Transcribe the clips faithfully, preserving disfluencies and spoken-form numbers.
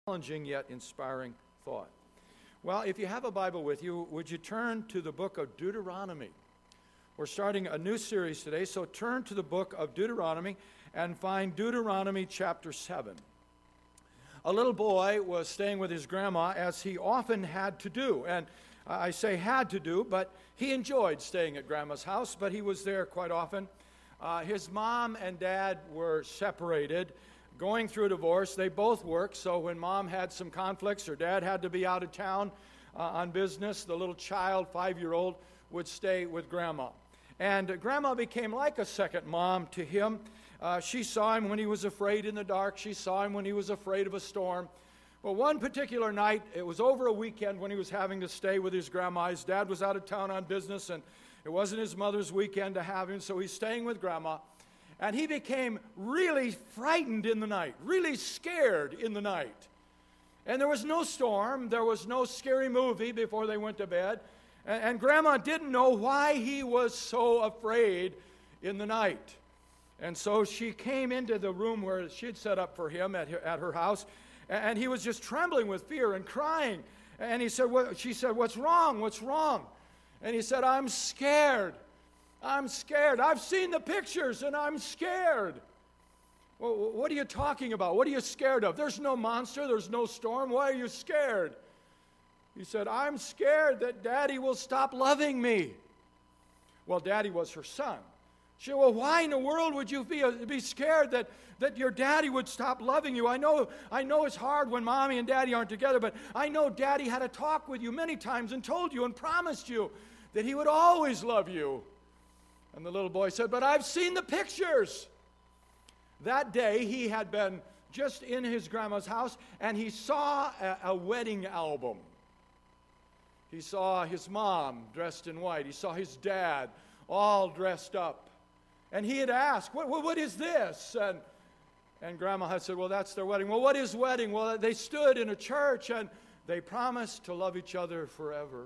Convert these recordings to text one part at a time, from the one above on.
challenging yet inspiring thought. Well, if you have a Bible with you, would you turn to the book of Deuteronomy? We're starting a new series today, so turn to the book of Deuteronomy and find Deuteronomy chapter seven. A little boy was staying with his grandma, as he often had to do. And I say had to do, but he enjoyed staying at grandma's house, but he was there quite often. Uh, his mom and dad were separated, going through a divorce. They both worked, so when mom had some conflicts or dad had to be out of town uh, on business, the little child, five-year-old, would stay with grandma. And uh, grandma became like a second mom to him. Uh, she saw him when he was afraid in the dark. She saw him when he was afraid of a storm. But one particular night, it was over a weekend when he was having to stay with his grandma. His dad was out of town on business, and it wasn't his mother's weekend to have him, so he's staying with grandma. And he became really frightened in the night, really scared in the night. And there was no storm. There was no scary movie before they went to bed. And, and Grandma didn't know why he was so afraid in the night. And so she came into the room where she had set up for him at her, at her house. And, and he was just trembling with fear and crying. And he said, what, she said, "What's wrong? What's wrong?" And he said, "I'm scared. I'm scared. I've seen the pictures and I'm scared." "Well, what are you talking about? What are you scared of? There's no monster. There's no storm. Why are you scared?" He said, "I'm scared that Daddy will stop loving me." Well, Daddy was her son. She said, "Well, why in the world would you be, be scared that, that your daddy would stop loving you? I know, I know it's hard when Mommy and Daddy aren't together, but I know Daddy had a talk with you many times and told you and promised you that he would always love you." And the little boy said, "But I've seen the pictures." That day, he had been just in his grandma's house, and he saw a, a wedding album. He saw his mom dressed in white. He saw his dad all dressed up. And he had asked, what, what, what is this? And, and Grandma had said, "Well, that's their wedding." "Well, what is wedding?" "Well, they stood in a church, and they promised to love each other forever."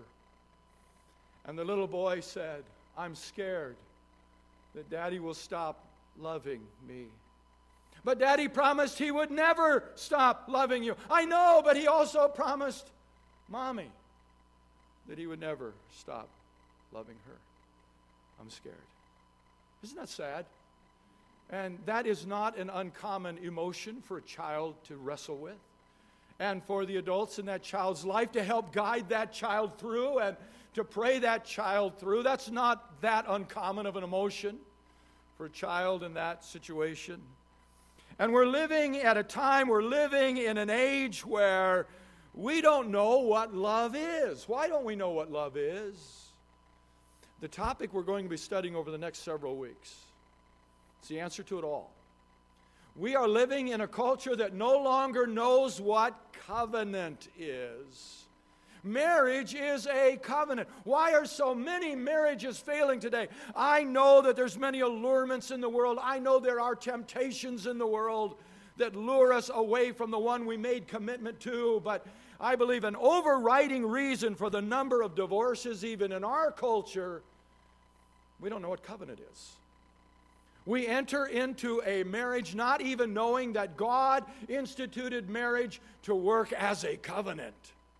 And the little boy said, "I'm scared that Daddy will stop loving me." "But Daddy promised he would never stop loving you." "I know, but he also promised Mommy that he would never stop loving her. I'm scared." Isn't that sad? And that is not an uncommon emotion for a child to wrestle with. And for the adults in that child's life to help guide that child through and to pray that child through. That's not that uncommon of an emotion for a child in that situation. And we're living at a time, we're living in an age where we don't know what love is. Why don't we know what love is? The topic we're going to be studying over the next several weeks. It's the answer to it all. We are living in a culture that no longer knows what covenant is. Marriage is a covenant. Why are so many marriages failing today? I know that there's many allurements in the world. I know there are temptations in the world that lure us away from the one we made commitment to. But I believe an overriding reason for the number of divorces, even in our culture, we don't know what covenant is. We enter into a marriage not even knowing that God instituted marriage to work as a covenant.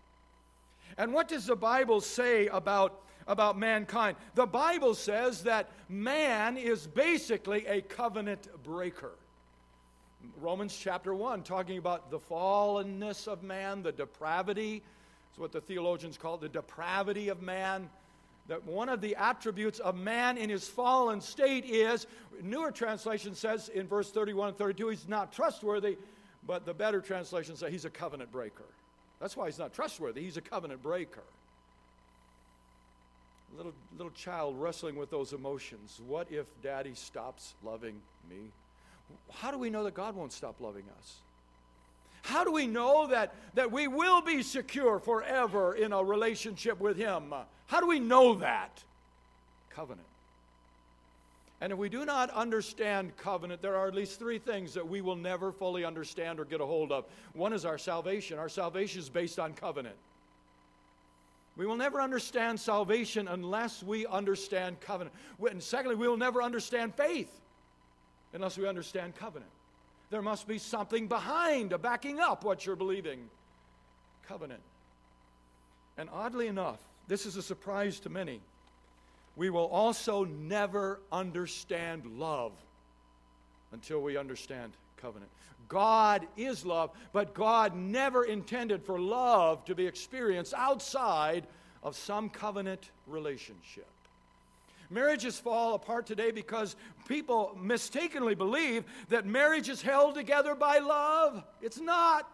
And what does the Bible say about, about mankind? The Bible says that man is basically a covenant breaker. Romans chapter one, talking about the fallenness of man, the depravity. It's what the theologians call the depravity of man. That one of the attributes of man in his fallen state is, newer translation says in verse thirty-one and thirty-two, he's not trustworthy, but the better translation says he's a covenant breaker. That's why he's not trustworthy. He's a covenant breaker. A little, little child wrestling with those emotions. What if Daddy stops loving me? How do we know that God won't stop loving us? How do we know that, that we will be secure forever in a relationship with Him? How do we know that? Covenant. And if we do not understand covenant, there are at least three things that we will never fully understand or get a hold of. One is our salvation. Our salvation is based on covenant. We will never understand salvation unless we understand covenant. And secondly, we will never understand faith unless we understand covenant. There must be something behind, backing up what you're believing. Covenant. And oddly enough, this is a surprise to many, we will also never understand love until we understand covenant. God is love, but God never intended for love to be experienced outside of some covenant relationship. Marriages fall apart today because people mistakenly believe that marriage is held together by love. It's not.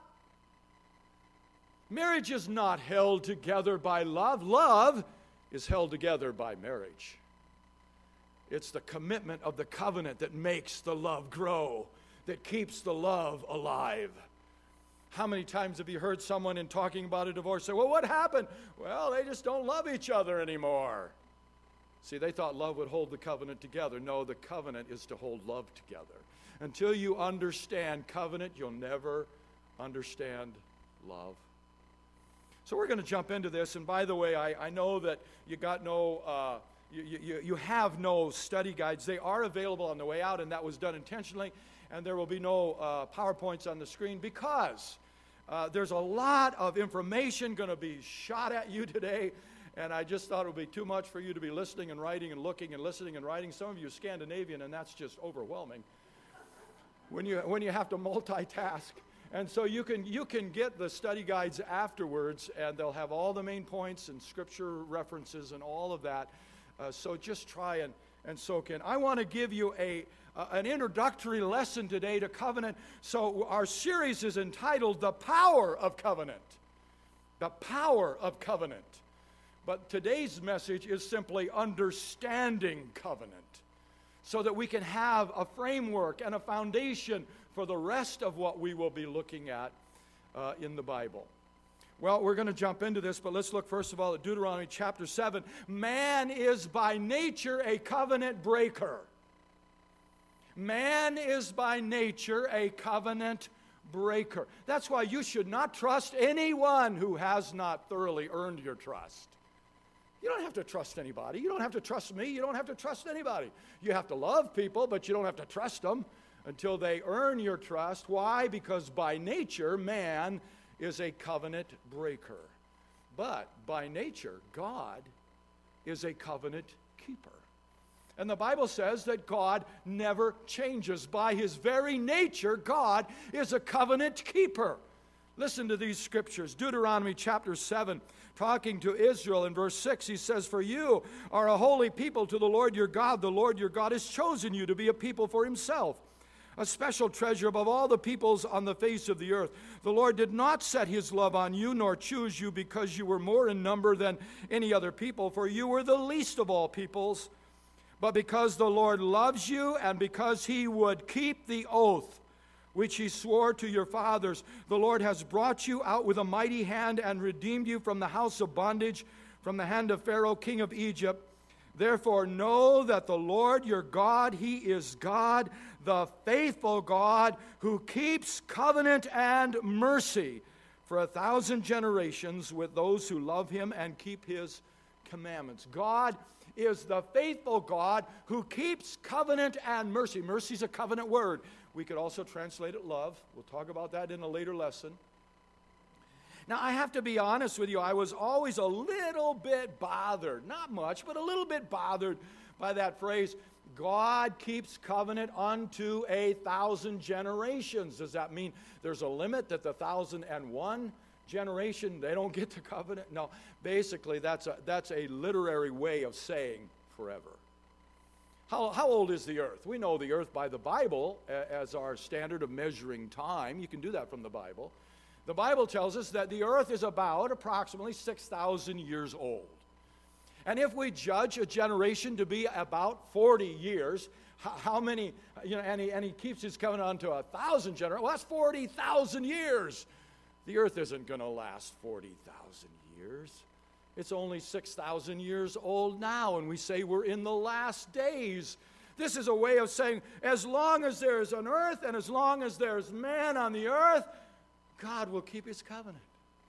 Marriage is not held together by love. Love is held together by marriage. It's the commitment of the covenant that makes the love grow, that keeps the love alive. How many times have you heard someone in talking about a divorce say, well, what happened? Well, they just don't love each other anymore. See, they thought love would hold the covenant together. No, the covenant is to hold love together. Until you understand covenant, you'll never understand love. So we're going to jump into this. And by the way, I, I know that you got no, uh, you, you, you have no study guides. They are available on the way out, and that was done intentionally. And there will be no uh, PowerPoints on the screen because uh, there's a lot of information going to be shot at you today. And I just thought it would be too much for you to be listening and writing and looking and listening and writing. Some of you are Scandinavian, and that's just overwhelming when you, when you have to multitask. And so you can, you can get the study guides afterwards, and they'll have all the main points and scripture references and all of that. Uh, so just try and, and soak in. I want to give you a, uh, an introductory lesson today to covenant. So our series is entitled The Power of Covenant. The Power of Covenant. But today's message is simply understanding covenant, so that we can have a framework and a foundation for the rest of what we will be looking at uh, in the Bible. Well, we're going to jump into this, but let's look first of all at Deuteronomy chapter seven. Man is by nature a covenant breaker. Man is by nature a covenant breaker. That's why you should not trust anyone who has not thoroughly earned your trust. You don't have to trust anybody. You don't have to trust me. You don't have to trust anybody. You have to love people, but you don't have to trust them until they earn your trust. Why? Because by nature, man is a covenant breaker. But by nature, God is a covenant keeper. And the Bible says that God never changes. By his very nature, God is a covenant keeper. Listen to these scriptures. Deuteronomy chapter seven, talking to Israel in verse six, he says, for you are a holy people to the Lord your God. The Lord your God has chosen you to be a people for himself, a special treasure above all the peoples on the face of the earth. The Lord did not set his love on you, nor choose you because you were more in number than any other people, for you were the least of all peoples. But because the Lord loves you, and because he would keep the oath which he swore to your fathers, the Lord has brought you out with a mighty hand and redeemed you from the house of bondage, from the hand of Pharaoh, king of Egypt. Therefore know that the Lord your God, he is God, the faithful God, who keeps covenant and mercy for a thousand generations with those who love him and keep his commandments. God is the faithful God who keeps covenant and mercy. Mercy is a covenant word. We could also translate it love. We'll talk about that in a later lesson. Now, I have to be honest with you. I was always a little bit bothered, not much, but a little bit bothered by that phrase, God keeps covenant unto a thousand generations. Does that mean there's a limit that the thousand and one generation, they don't get the covenant? No, basically that's a, that's a literary way of saying forever. How, how old is the earth? We know the earth by the Bible as our standard of measuring time. You can do that from the Bible. The Bible tells us that the earth is about approximately six thousand years old. And if we judge a generation to be about forty years, how many, you know, and he, and he keeps his covenant unto a thousand generations, well, that's forty thousand years. The earth isn't going to last forty thousand years. It's only six thousand years old now, and we say we're in the last days. This is a way of saying, as long as there's an earth and as long as there's man on the earth, God will keep his covenant.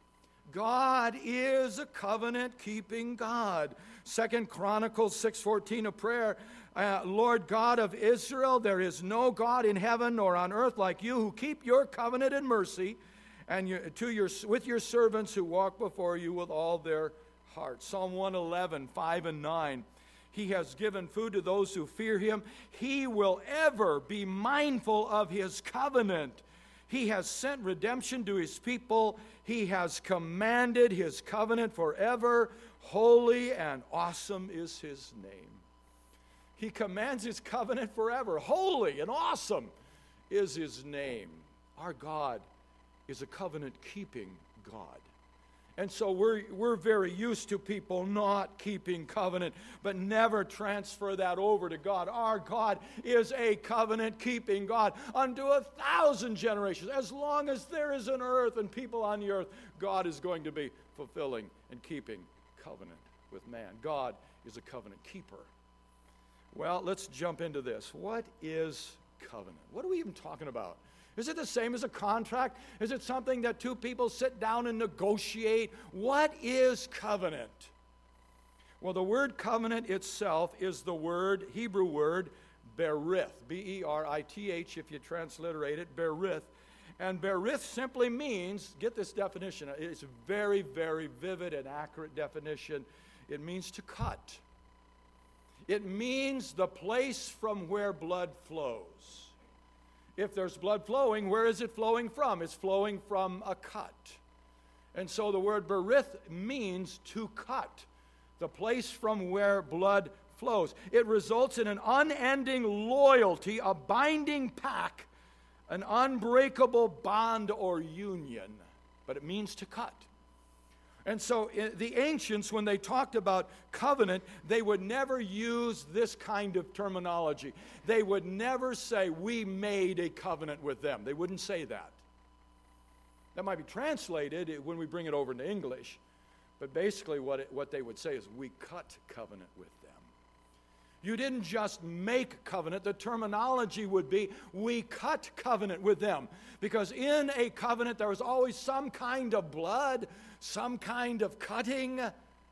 God is a covenant-keeping God. Second Chronicles six fourteen, a prayer, uh, Lord God of Israel, there is no God in heaven nor on earth like you, who keep your covenant and mercy and your, to your, with your servants who walk before you with all their heart. Psalm one eleven, five and nine. He has given food to those who fear him. He will ever be mindful of his covenant. He has sent redemption to his people. He has commanded his covenant forever. Holy and awesome is his name. He commands his covenant forever. Holy and awesome is his name. Our God is a covenant-keeping God. And so we're, we're very used to people not keeping covenant, but never transfer that over to God. Our God is a covenant-keeping God unto a thousand generations. As long as there is an earth and people on the earth, God is going to be fulfilling and keeping covenant with man. God is a covenant keeper. Well, let's jump into this. What is covenant? What are we even talking about? Is it the same as a contract? Is it something that two people sit down and negotiate? What is covenant? Well, the word covenant itself is the word, Hebrew word, berith, B E R I T H if you transliterate it, berith. And berith simply means, get this definition, it's a very, very vivid and accurate definition. It means to cut. It means the place from where blood flows. If there's blood flowing, where is it flowing from? It's flowing from a cut. And so the word berith means to cut, the place from where blood flows. It results in an unending loyalty, a binding pact, an unbreakable bond or union. But it means to cut. And so the ancients, when they talked about covenant, they would never use this kind of terminology. They would never say, we made a covenant with them. They wouldn't say that. That might be translated when we bring it over into English. But basically what, it, what they would say is, we cut covenant with them. You didn't just make covenant. The terminology would be, we cut covenant with them. Because in a covenant, there was always some kind of blood, some kind of cutting.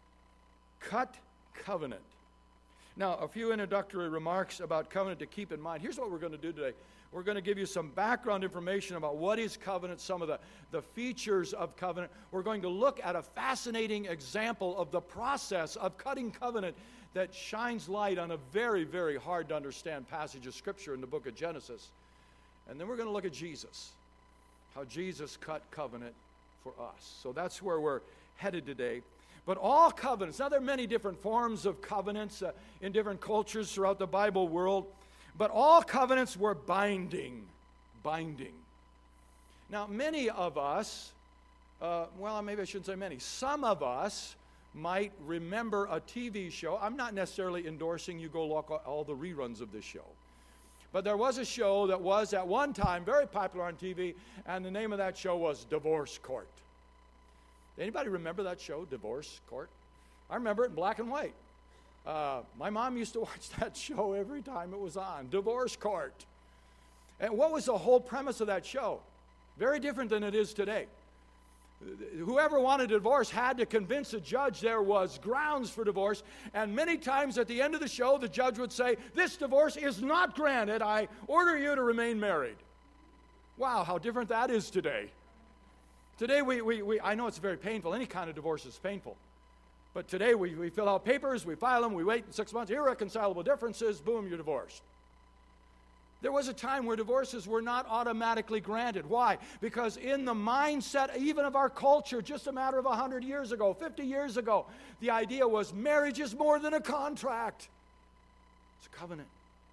Cut covenant. Now, a few introductory remarks about covenant to keep in mind. Here's what we're going to do today. We're going to give you some background information about what is covenant, some of the, the features of covenant. We're going to look at a fascinating example of the process of cutting covenant that shines light on a very, very hard to understand passage of Scripture in the book of Genesis. And then we're going to look at Jesus, how Jesus cut covenant for us. So that's where we're headed today. But all covenants, now there are many different forms of covenants uh, in different cultures throughout the Bible world, but all covenants were binding, binding. Now many of us, uh, well maybe I shouldn't say many, some of us might remember a T V show. I'm not necessarily endorsing you go look at all the reruns of this show. But there was a show that was at one time very popular on T V, and the name of that show was Divorce Court. Anybody remember that show, Divorce Court? I remember it in black and white. Uh, my mom used to watch that show every time it was on, Divorce Court. And what was the whole premise of that show? Very different than it is today. Whoever wanted a divorce had to convince a judge there was grounds for divorce, and many times at the end of the show, the judge would say, this divorce is not granted. I order you to remain married. Wow, how different that is today. Today, we, we, we I know it's very painful. Any kind of divorce is painful. But today, we, we fill out papers, we file them, we wait six months, irreconcilable differences, boom, you're divorced. There was a time where divorces were not automatically granted. Why? Because in the mindset even of our culture, just a matter of one hundred years ago, fifty years ago, the idea was marriage is more than a contract. It's a covenant.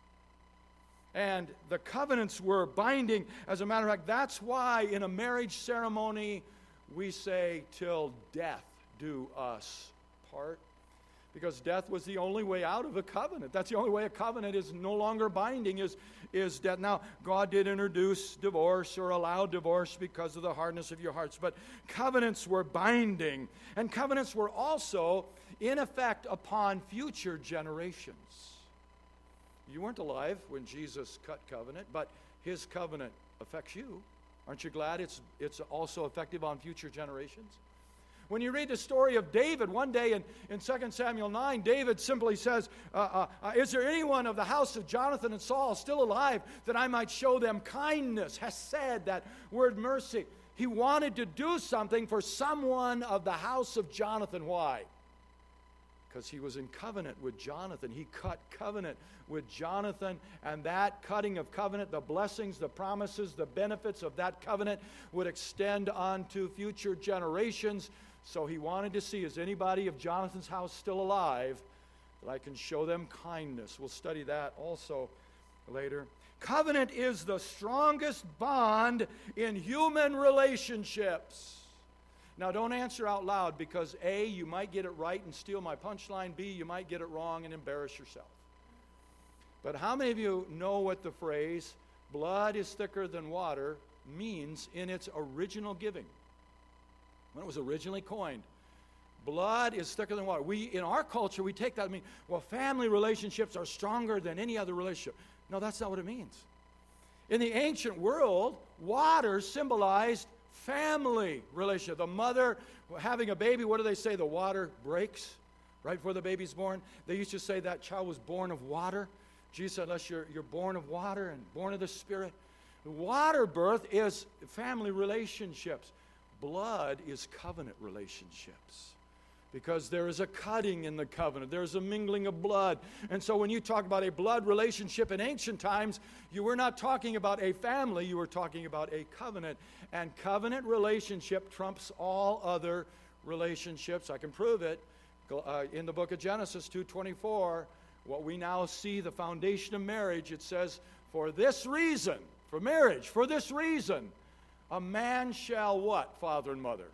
And the covenants were binding. As a matter of fact, that's why in a marriage ceremony we say, till death do us part. Because death was the only way out of a covenant. That's the only way a covenant is no longer binding, is, is death. Now, God did introduce divorce or allow divorce because of the hardness of your hearts. But covenants were binding. And covenants were also in effect upon future generations. You weren't alive when Jesus cut covenant, but his covenant affects you. Aren't you glad it's, it's also effective on future generations? When you read the story of David, one day in, in Second Samuel nine, David simply says, uh, uh, uh, is there anyone of the house of Jonathan and Saul still alive that I might show them kindness? Hesed, that word mercy. He wanted to do something for someone of the house of Jonathan. Why? Because he was in covenant with Jonathan. He cut covenant with Jonathan, and that cutting of covenant, the blessings, the promises, the benefits of that covenant would extend on to future generations. So he wanted to see, is anybody of Jonathan's house still alive that I can show them kindness? We'll study that also later. Covenant is the strongest bond in human relationships. Now, don't answer out loud, because A, you might get it right and steal my punchline. B, you might get it wrong and embarrass yourself. But how many of you know what the phrase, blood is thicker than water, means in its original giving? When it was originally coined. Blood is thicker than water. We, in our culture, we take that and mean, well, family relationships are stronger than any other relationship. No, that's not what it means. In the ancient world, water symbolized family relationship. The mother having a baby, what do they say? The water breaks right before the baby's born. They used to say that child was born of water. Jesus said, unless you're, you're born of water and born of the Spirit. Water birth is family relationships. Blood is covenant relationships. Because there is a cutting in the covenant. There is a mingling of blood. And so when you talk about a blood relationship in ancient times, you were not talking about a family, you were talking about a covenant. And covenant relationship trumps all other relationships. I can prove it. Uh, in the book of Genesis two twenty-four, what we now see, the foundation of marriage, it says, for this reason, for marriage, for this reason, a man shall what, father and mother?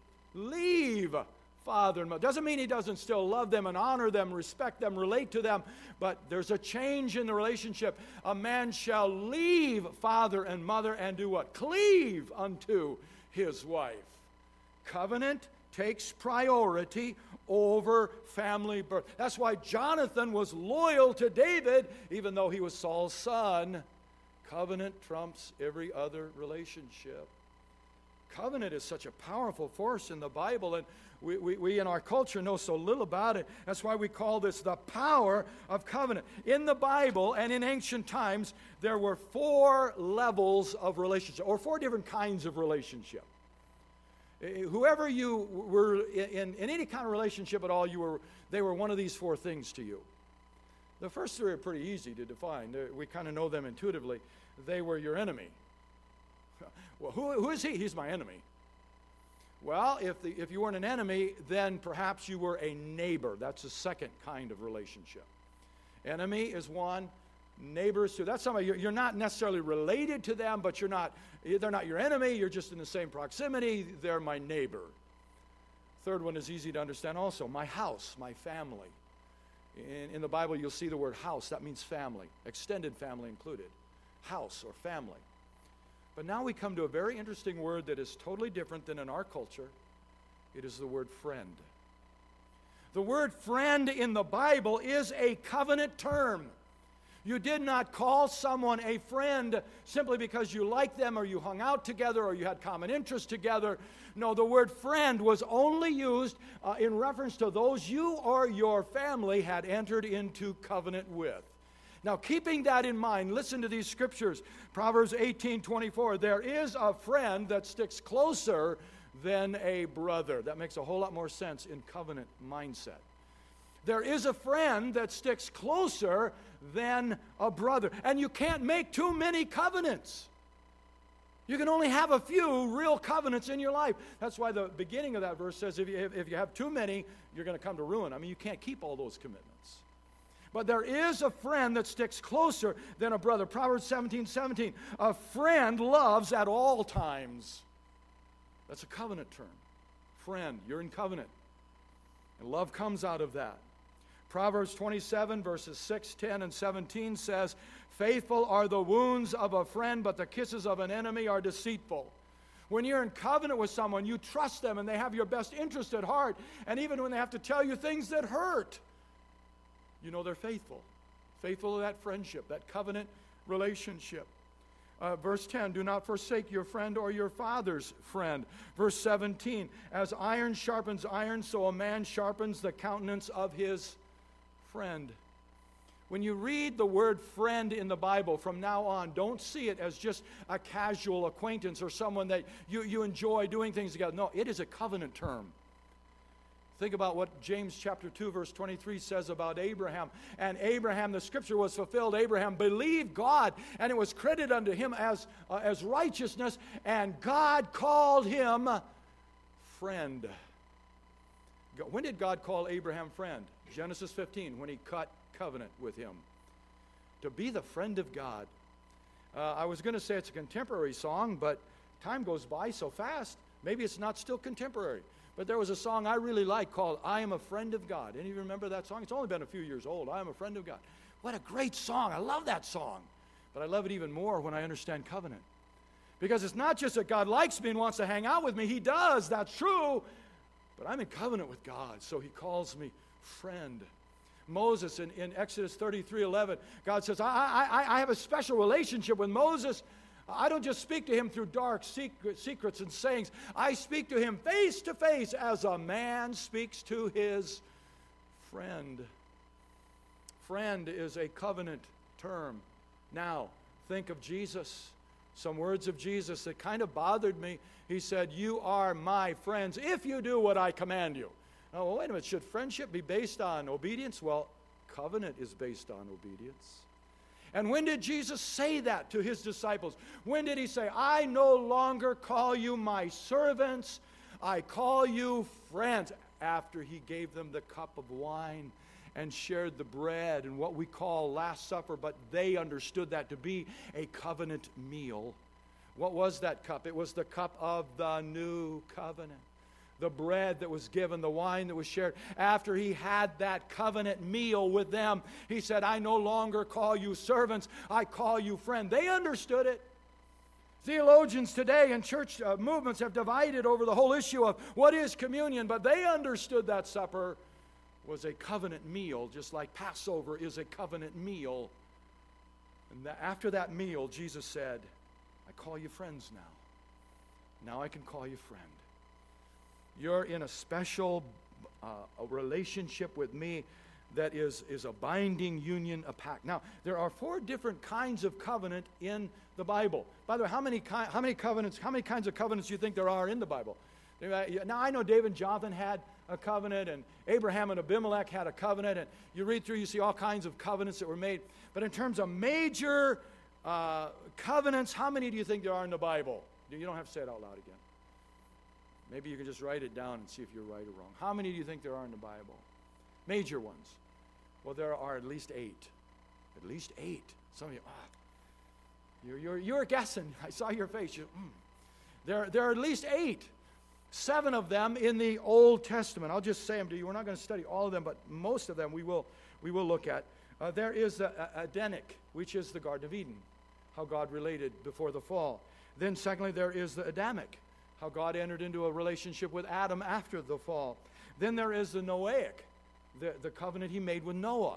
Leave father and mother. Doesn't mean he doesn't still love them and honor them, respect them, relate to them, but there's a change in the relationship. A man shall leave father and mother and do what? Cleave unto his wife. Covenant takes priority over family birth. That's why Jonathan was loyal to David, even though he was Saul's son. Covenant trumps every other relationship. Covenant is such a powerful force in the Bible, and we, we, we in our culture know so little about it. That's why we call this the power of covenant. In the Bible and in ancient times, there were four levels of relationship, or four different kinds of relationship. Whoever you were in, in any kind of relationship at all, you were, they were one of these four things to you. The first three are pretty easy to define. We kind of know them intuitively. They were your enemy. Well, who, who is he? He's my enemy. Well, if, the, if you weren't an enemy, then perhaps you were a neighbor. That's the second kind of relationship. Enemy is one, neighbor is two. That's somebody, you're, you're not necessarily related to them, but you're not, they're not your enemy. You're just in the same proximity. They're my neighbor. Third one is easy to understand also. My house, my family. In, in the Bible, you'll see the word house. That means family, extended family included. House or family. But now we come to a very interesting word that is totally different than in our culture. It is the word friend. The word friend in the Bible is a covenant term. You did not call someone a friend simply because you liked them or you hung out together or you had common interests together. No, the word friend was only used uh, in reference to those you or your family had entered into covenant with. Now, keeping that in mind, listen to these scriptures. Proverbs eighteen twenty-four, there is a friend that sticks closer than a brother. That makes a whole lot more sense in covenant mindset. There is a friend that sticks closer than a brother. And you can't make too many covenants. You can only have a few real covenants in your life. That's why the beginning of that verse says if you, if you have too many, you're going to come to ruin. I mean, you can't keep all those commitments. But there is a friend that sticks closer than a brother. Proverbs seventeen seventeen. A friend loves at all times. That's a covenant term. Friend, you're in covenant. And love comes out of that. Proverbs twenty-seven, verses six, ten, and seventeen says, faithful are the wounds of a friend, but the kisses of an enemy are deceitful. When you're in covenant with someone, you trust them and they have your best interest at heart. And even when they have to tell you things that hurt, you know they're faithful. Faithful to that friendship, that covenant relationship. Uh, verse ten, do not forsake your friend or your father's friend. Verse seventeen, as iron sharpens iron, so a man sharpens the countenance of his friend. When you read the word friend in the Bible from now on, don't see it as just a casual acquaintance or someone that you, you enjoy doing things together. No, it is a covenant term. Think about what James chapter two verse twenty-three says about Abraham. And Abraham, the scripture was fulfilled, Abraham believed God, and it was credited unto him as, uh, as righteousness, and God called him friend. When did God call Abraham friend? Genesis fifteen, when he cut covenant with him. To be the friend of God. Uh, I was going to say it's a contemporary song, but time goes by so fast, maybe it's not still contemporary. But there was a song I really liked called I Am a Friend of God. Any of you remember that song? It's only been a few years old. I Am a Friend of God. What a great song. I love that song. But I love it even more when I understand covenant. Because it's not just that God likes me and wants to hang out with me. He does. That's true. But I'm in covenant with God, so he calls me friend. Moses in, in Exodus thirty-three eleven, God says, I, I, I have a special relationship with Moses. I don't just speak to him through dark secret, secrets and sayings. I speak to him face to face as a man speaks to his friend. Friend is a covenant term. Now, think of Jesus. Some words of Jesus that kind of bothered me. He said, you are my friends if you do what I command you. Now, well, wait a minute. Should friendship be based on obedience? Well, covenant is based on obedience. And when did Jesus say that to his disciples? When did he say, I no longer call you my servants, I call you friends? After he gave them the cup of wine and shared the bread and what we call Last Supper, but they understood that to be a covenant meal. What was that cup? It was the cup of the new covenant. The bread that was given, the wine that was shared. After he had that covenant meal with them, he said, I no longer call you servants, I call you friend. They understood it. Theologians today and church uh, movements have divided over the whole issue of what is communion, but they understood that supper was a covenant meal, just like Passover is a covenant meal. And that after that meal, Jesus said, I call you friends now. Now I can call you friend. You're in a special uh, a relationship with me that is, is a binding union, a pact. Now, there are four different kinds of covenant in the Bible. By the way, how many, ki- how many covenants, how many kinds of covenants do you think there are in the Bible? Now, I know David and Jonathan had a covenant, and Abraham and Abimelech had a covenant, and you read through, you see all kinds of covenants that were made. But in terms of major uh, covenants, how many do you think there are in the Bible? You don't have to say it out loud again. Maybe you can just write it down and see if you're right or wrong. How many do you think there are in the Bible? Major ones. Well, there are at least eight. At least eight. Some of you, ah, you're, you're, you're guessing. I saw your face. You, mm. there, there are at least eight. Seven of them in the Old Testament. I'll just say them to you. We're not going to study all of them, but most of them we will, we will look at. Uh, there is the uh, Edenic, which is the Garden of Eden, how God related before the fall. Then secondly, there is the Adamic, how God entered into a relationship with Adam after the fall. Then there is the Noahic, the, the covenant he made with Noah.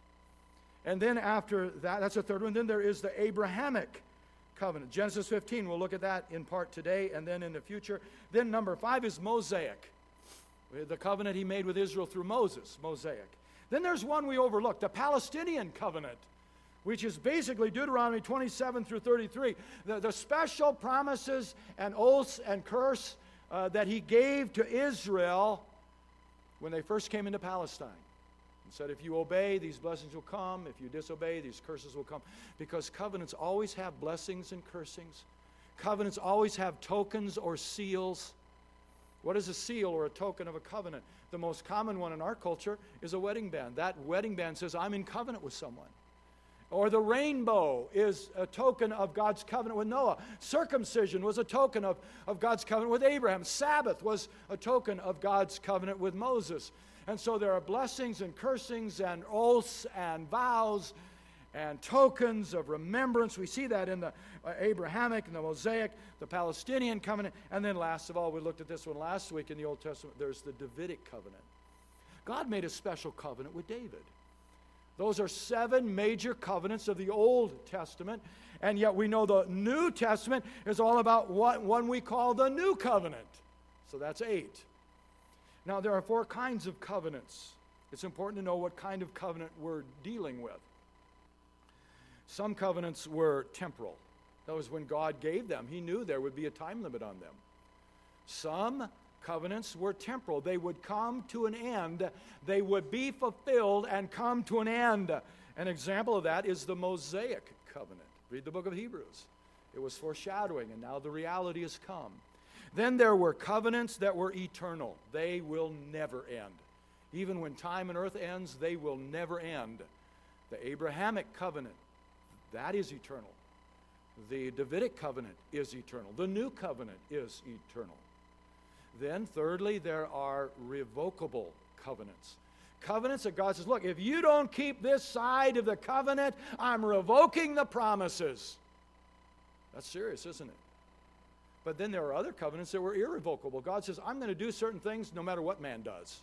And then after that, that's the third one. Then there is the Abrahamic covenant. Genesis fifteen, we'll look at that in part today and then in the future. Then number five is Mosaic, the covenant he made with Israel through Moses, Mosaic. Then there's one we overlooked, the Palestinian covenant, which is basically Deuteronomy twenty-seven through thirty-three, the, the special promises and oaths and curse uh, that he gave to Israel when they first came into Palestine. And said, if you obey, these blessings will come. If you disobey, these curses will come. Because covenants always have blessings and cursings. Covenants always have tokens or seals. What is a seal or a token of a covenant? The most common one in our culture is a wedding band. That wedding band says, I'm in covenant with someone. Or the rainbow is a token of God's covenant with Noah. Circumcision was a token of, of God's covenant with Abraham. Sabbath was a token of God's covenant with Moses. And so there are blessings and cursings and oaths and vows and tokens of remembrance. We see that in the uh, Abrahamic and the Mosaic, the Palestinian covenant. And then last of all, we looked at this one last week in the Old Testament, there's the Davidic covenant. God made a special covenant with David. Those are seven major covenants of the Old Testament, and yet we know the New Testament is all about what one we call the New Covenant. So that's eight. Now, there are four kinds of covenants. It's important to know what kind of covenant we're dealing with. Some covenants were temporal. That was when God gave them. He knew there would be a time limit on them. Some covenants were temporal. They would come to an end. They would be fulfilled and come to an end. An example of that is the Mosaic covenant. Read the book of Hebrews. It was foreshadowing, and now the reality has come. Then there were covenants that were eternal. They will never end. Even when time and earth ends, they will never end. The Abrahamic covenant, that is eternal. The Davidic covenant is eternal. The new covenant is eternal. Then, thirdly, there are revocable covenants. Covenants that God says, look, if you don't keep this side of the covenant, I'm revoking the promises. That's serious, isn't it? But then there are other covenants that were irrevocable. God says, I'm going to do certain things no matter what man does.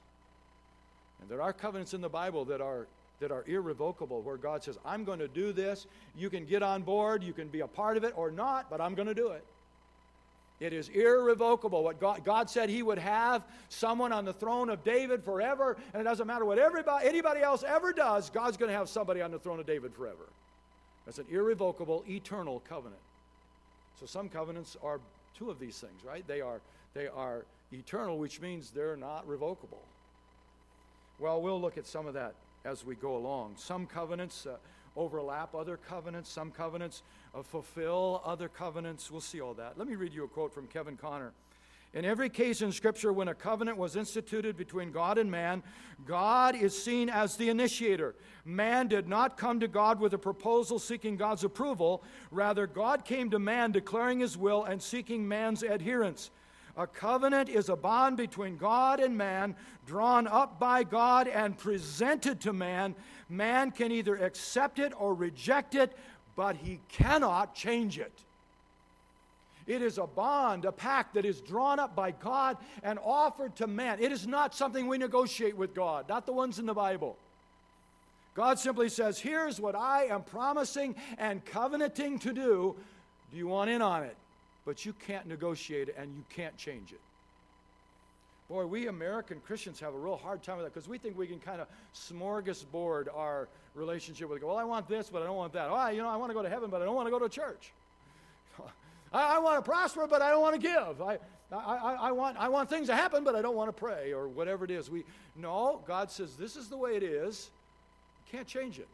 And there are covenants in the Bible that are that are irrevocable, where God says, I'm going to do this. You can get on board, you can be a part of it or not, but I'm going to do it. It is irrevocable. What God, God said he would have someone on the throne of David forever, and it doesn't matter what everybody, anybody else ever does, God's going to have somebody on the throne of David forever. That's an irrevocable, eternal covenant. So some covenants are two of these things, right? They are, they are eternal, which means they're not revocable. Well, we'll look at some of that as we go along. Some covenants uh, overlap other covenants. Some covenants uh, fulfill other covenants. We'll see all that. Let me read you a quote from Kevin Conner. In every case in Scripture, when a covenant was instituted between God and man, God is seen as the initiator. Man did not come to God with a proposal seeking God's approval. Rather, God came to man declaring his will and seeking man's adherence. A covenant is a bond between God and man, drawn up by God and presented to man. Man can either accept it or reject it, but he cannot change it. It is a bond, a pact that is drawn up by God and offered to man. It is not something we negotiate with God, not the ones in the Bible. God simply says, here's what I am promising and covenanting to do. Do you want in on it? But you can't negotiate it and you can't change it. Boy, we American Christians have a real hard time with that because we think we can kind of smorgasbord our relationship with God. Well, I want this, but I don't want that. Oh, you know, I want to go to heaven, but I don't want to go to church. I, I want to prosper, but I don't want to give. I, I, I, I, want, I want things to happen, but I don't want to pray, or whatever it is. We No, God says this is the way it is. You can't change it.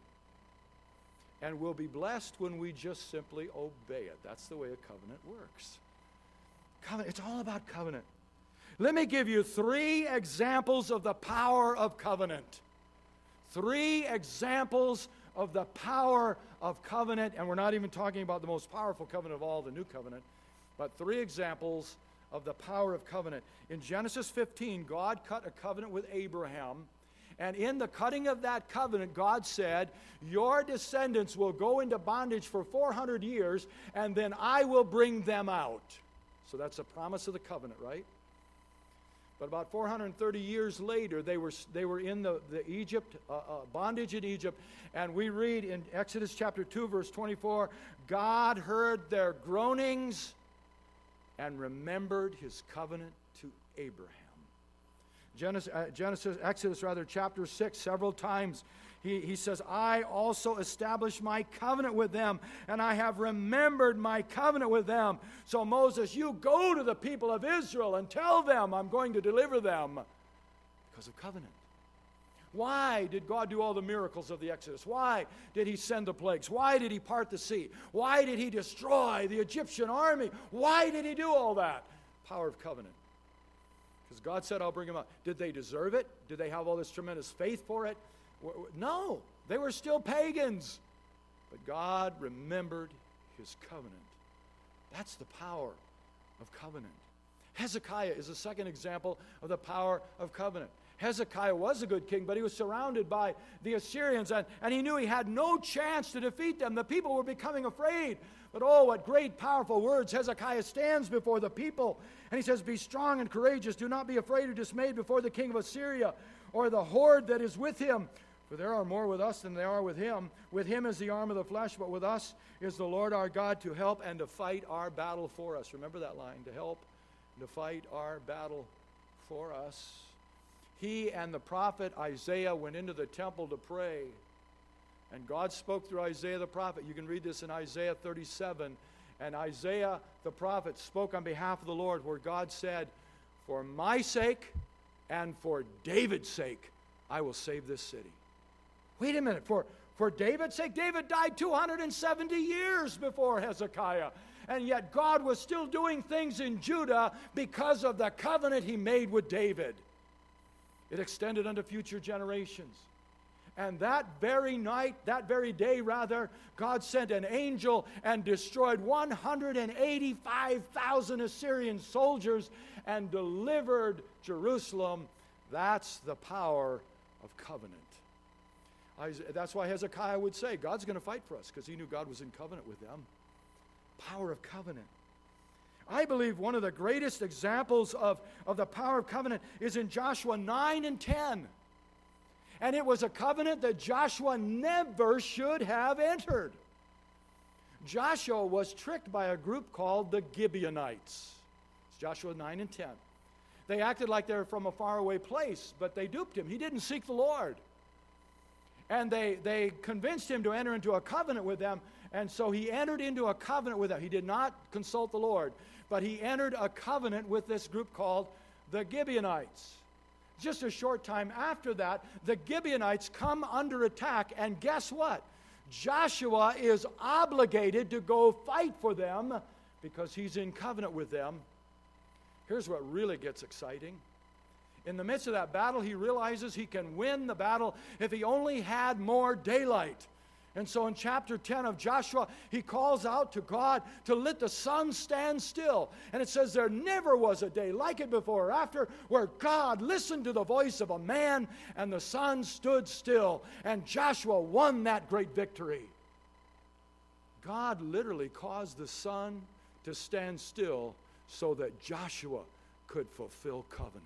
And we'll be blessed when we just simply obey it. That's the way a covenant works. Covenant, it's all about covenant. Let me give you three examples of the power of covenant. Three examples of the power of covenant, and we're not even talking about the most powerful covenant of all, the new covenant, but three examples of the power of covenant. In Genesis fifteen, God cut a covenant with Abraham. And in the cutting of that covenant, God said, your descendants will go into bondage for four hundred years, and then I will bring them out. So that's a promise of the covenant, right? But about four hundred thirty years later, they were, they were in the, the Egypt, uh, uh, bondage in Egypt. And we read in Exodus chapter two, verse twenty-four, God heard their groanings and remembered his covenant to Abraham. Genesis, uh, Genesis, Exodus rather, chapter six, several times, he, he says, I also established my covenant with them, and I have remembered my covenant with them. So Moses, you go to the people of Israel and tell them I'm going to deliver them because of covenant. Why did God do all the miracles of the Exodus? Why did he send the plagues? Why did he part the sea? Why did he destroy the Egyptian army? Why did he do all that? Power of covenant. Because God said, I'll bring them out. Did they deserve it? Did they have all this tremendous faith for it? No, they were still pagans. But God remembered his covenant. That's the power of covenant. Hezekiah is a second example of the power of covenant. Hezekiah was a good king, but he was surrounded by the Assyrians, and, and he knew he had no chance to defeat them. The people were becoming afraid. But oh, what great, powerful words. Hezekiah stands before the people, and he says, be strong and courageous. Do not be afraid or dismayed before the king of Assyria or the horde that is with him. For there are more with us than there are with him. With him is the arm of the flesh, but with us is the Lord our God to help and to fight our battle for us. Remember that line, to help and to fight our battle for us. He and the prophet Isaiah went into the temple to pray. And God spoke through Isaiah the prophet. You can read this in Isaiah thirty-seven. And Isaiah the prophet spoke on behalf of the Lord, where God said, for my sake and for David's sake, I will save this city. Wait a minute, for, for David's sake? David died two hundred seventy years before Hezekiah. And yet God was still doing things in Judah because of the covenant he made with David. It extended unto future generations. And that very night, that very day rather, God sent an angel and destroyed one hundred eighty-five thousand Assyrian soldiers and delivered Jerusalem. That's the power of covenant. That's why Hezekiah would say, God's going to fight for us, because he knew God was in covenant with them. Power of covenant. I believe one of the greatest examples of, of the power of covenant is in Joshua nine and ten. And it was a covenant that Joshua never should have entered. Joshua was tricked by a group called the Gibeonites. It's Joshua nine and ten. They acted like they were from a faraway place, but they duped him. He didn't seek the Lord. And they, they convinced him to enter into a covenant with them, and so he entered into a covenant with them. He did not consult the Lord, but he entered a covenant with this group called the Gibeonites. Just a short time after that, the Gibeonites come under attack, and guess what? Joshua is obligated to go fight for them because he's in covenant with them. Here's what really gets exciting. In the midst of that battle, he realizes he can win the battle if he only had more daylight. And so in chapter ten of Joshua, he calls out to God to let the sun stand still. And it says there never was a day like it before or after where God listened to the voice of a man and the sun stood still. And Joshua won that great victory. God literally caused the sun to stand still so that Joshua could fulfill covenant.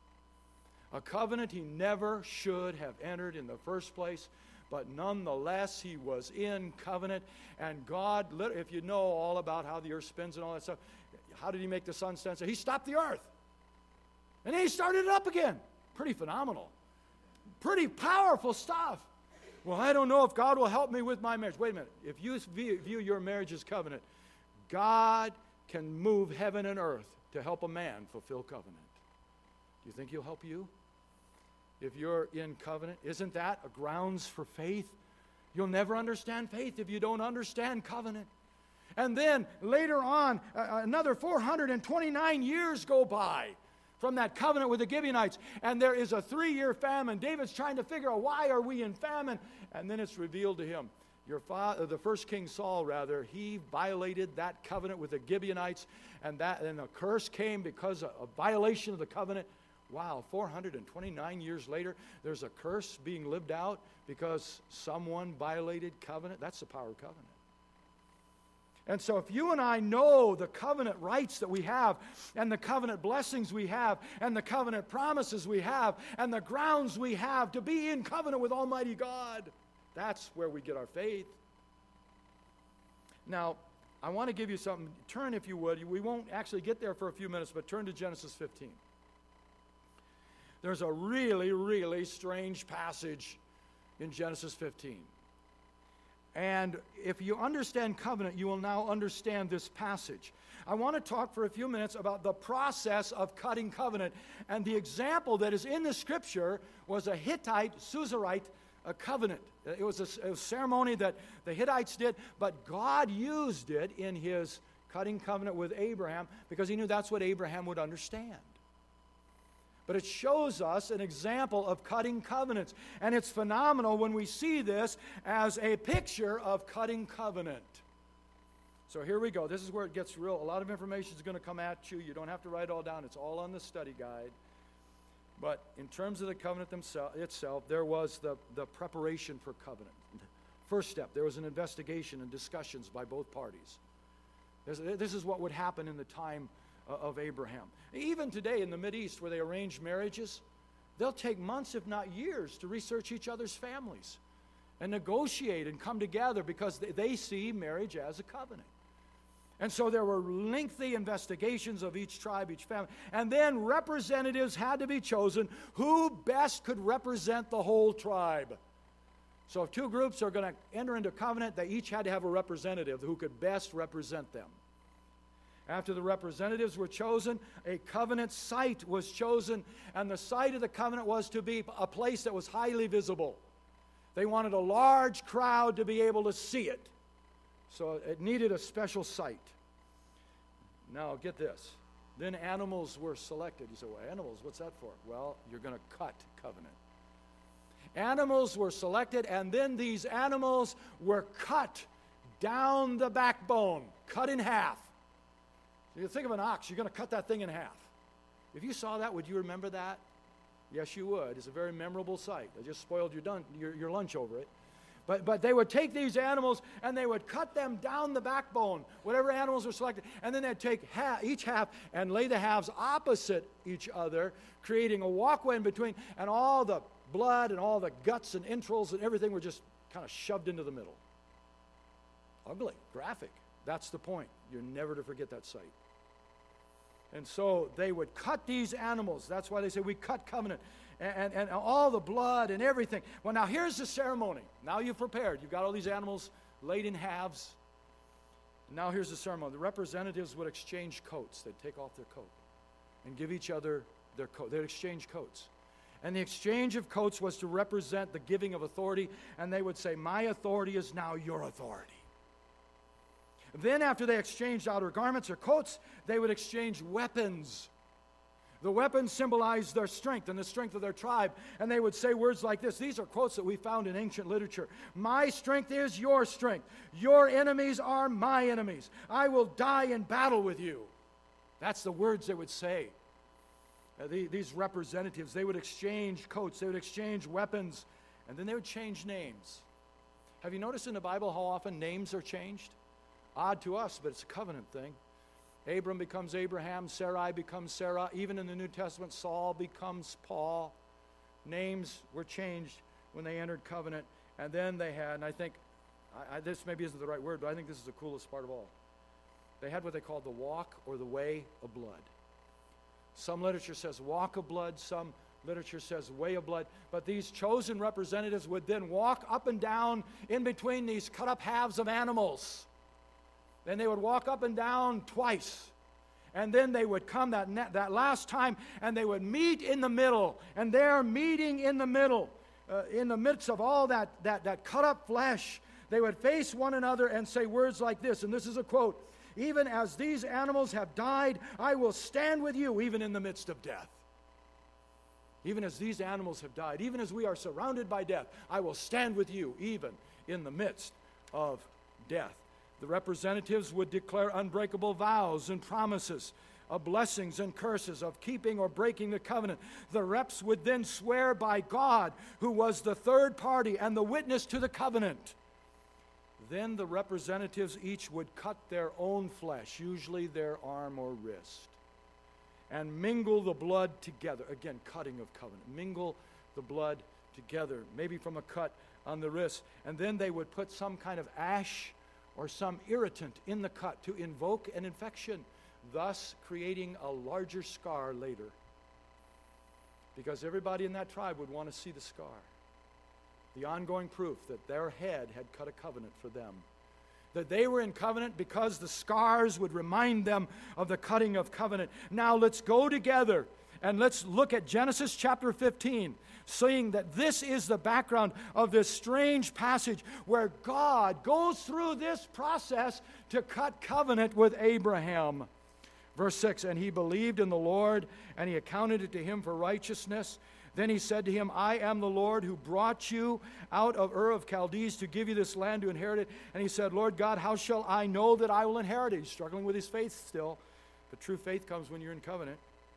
A covenant he never should have entered in the first place, but nonetheless he was in covenant. And God, if you know all about how the earth spins and all that stuff, how did he make the sun stand still? He stopped the earth. And then he started it up again. Pretty phenomenal. Pretty powerful stuff. Well, I don't know if God will help me with my marriage. Wait a minute. If you view, view your marriage as covenant, God can move heaven and earth to help a man fulfill covenant. Do you think he'll help you? If you're in covenant, isn't that a grounds for faith? You'll never understand faith if you don't understand covenant. And then later on, uh, another four hundred twenty-nine years go by from that covenant with the Gibeonites, and there is a three-year famine. David's trying to figure out, why are we in famine? And then it's revealed to him. Your father, the first king Saul, rather, he violated that covenant with the Gibeonites, and that and a curse came because of a violation of the covenant. Wow, four hundred twenty-nine years later, there's a curse being lived out because someone violated covenant. That's the power of covenant. And so if you and I know the covenant rights that we have, and the covenant blessings we have, and the covenant promises we have, and the grounds we have to be in covenant with Almighty God, that's where we get our faith. Now, I want to give you something. Turn, if you would. We won't actually get there for a few minutes, but turn to Genesis fifteen. There's a really, really strange passage in Genesis fifteen. And if you understand covenant, you will now understand this passage. I want to talk for a few minutes about the process of cutting covenant. And the example that is in the scripture was a Hittite, Suzerite, a covenant. It was a, a ceremony that the Hittites did, but God used it in his cutting covenant with Abraham because he knew that's what Abraham would understand. But it shows us an example of cutting covenants. And it's phenomenal when we see this as a picture of cutting covenant. So here we go. This is where it gets real. A lot of information is going to come at you. You don't have to write it all down. It's all on the study guide. But in terms of the covenant themself, itself, there was the, the preparation for covenant. First step, there was an investigation and discussions by both parties. This, this is what would happen in the time of Abraham. Even today in the Mideast, where they arrange marriages, they'll take months, if not years, to research each other's families and negotiate and come together because they, they see marriage as a covenant. And so there were lengthy investigations of each tribe, each family. And then representatives had to be chosen who best could represent the whole tribe. So if two groups are going to enter into covenant, they each had to have a representative who could best represent them. After the representatives were chosen, a covenant site was chosen, and the site of the covenant was to be a place that was highly visible. They wanted a large crowd to be able to see it. So it needed a special site. Now, get this. Then animals were selected. You say, well, animals, what's that for? Well, you're going to cut covenant. Animals were selected, and then these animals were cut down the backbone, cut in half. So you think of an ox, you're going to cut that thing in half. If you saw that, would you remember that? Yes, you would. It's a very memorable sight. I just spoiled your, dun- your, your lunch over it. But, but they would take these animals and they would cut them down the backbone, whatever animals were selected, and then they'd take half, each half and lay the halves opposite each other, creating a walkway in between, and all the blood and all the guts and entrails and everything were just kind of shoved into the middle. Ugly, graphic. That's the point. You're never to forget that sight. And so they would cut these animals. That's why they say we cut covenant. And, and, and all the blood and everything. Well, now here's the ceremony. Now you've prepared. You've got all these animals laid in halves. Now here's the ceremony. The representatives would exchange coats. They'd take off their coat and give each other their coat. They'd exchange coats. And the exchange of coats was to represent the giving of authority. And they would say, my authority is now your authority. Then after they exchanged outer garments or coats, they would exchange weapons. The weapons symbolized their strength and the strength of their tribe. And they would say words like this. These are quotes that we found in ancient literature. My strength is your strength. Your enemies are my enemies. I will die in battle with you. That's the words they would say. Uh, the, these representatives, they would exchange coats. They would exchange weapons. And then they would change names. Have you noticed in the Bible how often names are changed? Odd to us, but it's a covenant thing. Abram becomes Abraham, Sarai becomes Sarah. Even in the New Testament, Saul becomes Paul. Names were changed when they entered covenant. And then they had, and I think, I, I, this maybe isn't the right word, but I think this is the coolest part of all. They had what they called the walk or the way of blood. Some literature says walk of blood, some literature says way of blood. But these chosen representatives would then walk up and down in between these cut up halves of animals. Then they would walk up and down twice. And then they would come that, that last time and they would meet in the middle. And there, meeting in the middle, uh, in the midst of all that, that, that cut up flesh, they would face one another and say words like this. And this is a quote. Even as these animals have died, I will stand with you even in the midst of death. Even as these animals have died, even as we are surrounded by death, I will stand with you even in the midst of death. The representatives would declare unbreakable vows and promises of blessings and curses, of keeping or breaking the covenant. The reps would then swear by God, who was the third party and the witness to the covenant. Then the representatives each would cut their own flesh, usually their arm or wrist, and mingle the blood together. Again, cutting of covenant. Mingle the blood together, maybe from a cut on the wrist. And then they would put some kind of ash or some irritant in the cut to invoke an infection, thus creating a larger scar later. Because everybody in that tribe would want to see the scar. The ongoing proof that their head had cut a covenant for them. That they were in covenant because the scars would remind them of the cutting of covenant. Now let's go together and let's look at Genesis chapter fifteen, seeing that this is the background of this strange passage where God goes through this process to cut covenant with Abraham. Verse six, and he believed in the Lord, and he accounted it to him for righteousness. Then he said to him, I am the Lord who brought you out of Ur of Chaldees to give you this land to inherit it. And he said, Lord God, how shall I know that I will inherit it? He's struggling with his faith still, but true faith comes when you're in covenant.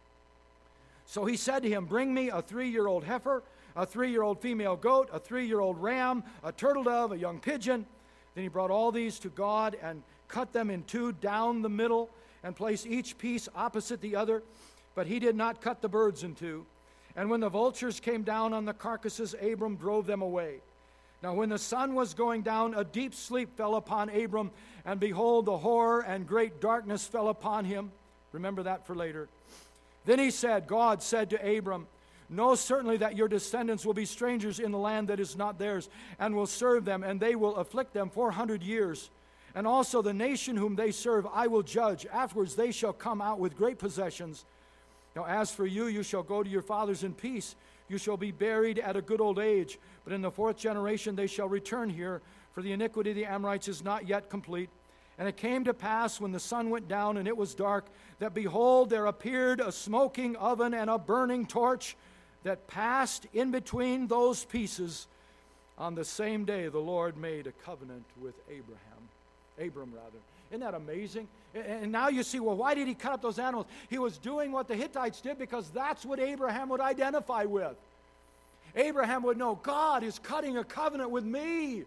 So he said to him, bring me a three-year-old heifer, a three-year-old female goat, a three-year-old ram, a turtle dove, a young pigeon. Then he brought all these to God and cut them in two down the middle and placed each piece opposite the other. But he did not cut the birds in two. And when the vultures came down on the carcasses, Abram drove them away. Now when the sun was going down, a deep sleep fell upon Abram, and behold, the horror and great darkness fell upon him. Remember that for later. Then he said, God said to Abram, know certainly that your descendants will be strangers in the land that is not theirs, and will serve them, and they will afflict them four hundred years. And also the nation whom they serve I will judge. Afterwards they shall come out with great possessions. Now as for you, you shall go to your fathers in peace. You shall be buried at a good old age. But in the fourth generation they shall return here, for the iniquity of the Amorites is not yet complete. And it came to pass, when the sun went down and it was dark, that behold, there appeared a smoking oven and a burning torch that passed in between those pieces. On the same day the Lord made a covenant with Abraham. Abram, rather. Isn't that amazing? And now you see, well, why did he cut up those animals? He was doing what the Hittites did because that's what Abraham would identify with. Abraham would know, God is cutting a covenant with me.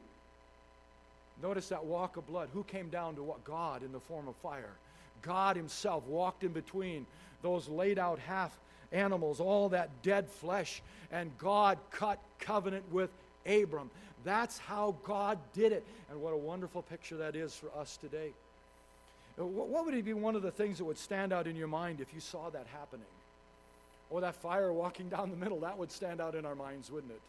Notice that walk of blood. Who came down to what? God in the form of fire. God himself walked in between those laid out half animals, all that dead flesh, and God cut covenant with Abram. That's how God did it. And what a wonderful picture that is for us today. What would be one of the things that would stand out in your mind if you saw that happening? Or that fire walking down the middle, that would stand out in our minds, wouldn't it?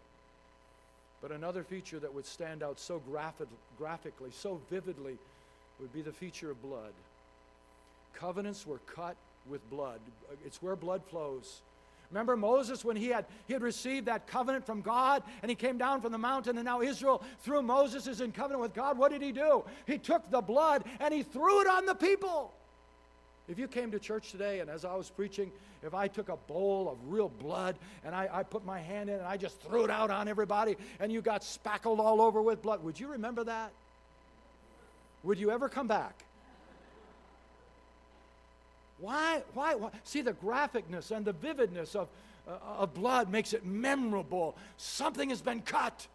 But another feature that would stand out so graphic, graphically, so vividly, would be the feature of blood. Covenants were cut with blood. It's where blood flows. Remember Moses, when he had, he had received that covenant from God, and he came down from the mountain, and now Israel, through Moses, is in covenant with God. What did he do? He took the blood and he threw it on the people. If you came to church today, and as I was preaching, if I took a bowl of real blood and I, I put my hand in and I just threw it out on everybody, and you got spackled all over with blood, would you remember that? Would you ever come back? Why, why, why? See, the graphicness and the vividness of, uh, of blood makes it memorable. Something has been cut.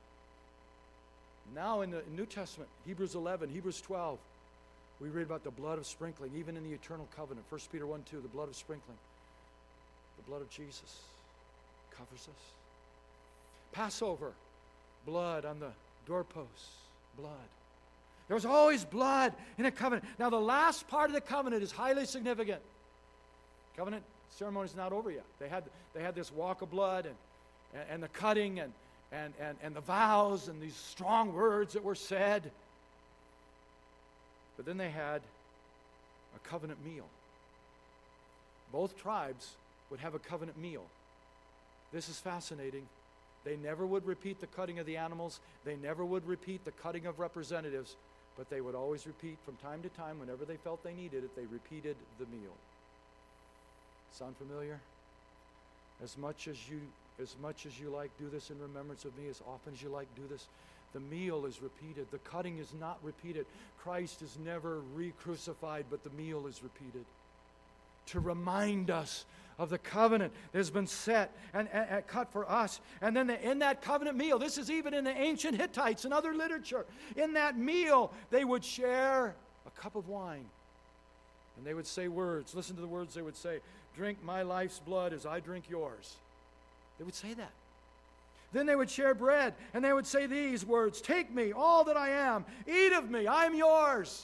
Now in the New Testament, Hebrews eleven, Hebrews twelve, we read about the blood of sprinkling, even in the eternal covenant. First Peter one two, the blood of sprinkling. The blood of Jesus covers us. Passover, blood on the doorposts, blood. There was always blood in a covenant. Now, the last part of the covenant is highly significant. Covenant ceremony is not over yet. They had, they had this walk of blood and, and, and the cutting and, and, and, and the vows and these strong words that were said. But then they had a covenant meal. Both tribes would have a covenant meal. This is fascinating. They never would repeat the cutting of the animals. They never would repeat the cutting of representatives. But they would always repeat from time to time, whenever they felt they needed it, they repeated the meal. Sound familiar? As much as you, as much as you like, do this in remembrance of me. As often as you like, do this. The meal is repeated. The cutting is not repeated. Christ is never re-crucified, but the meal is repeated to remind us of the covenant that has been set and, and, and cut for us. And then the, in that covenant meal, this is even in the ancient Hittites and other literature, in that meal they would share a cup of wine. And they would say words. Listen to the words they would say. Drink my life's blood as I drink yours. They would say that. Then they would share bread, and they would say these words. Take me, all that I am. Eat of me, I'm yours.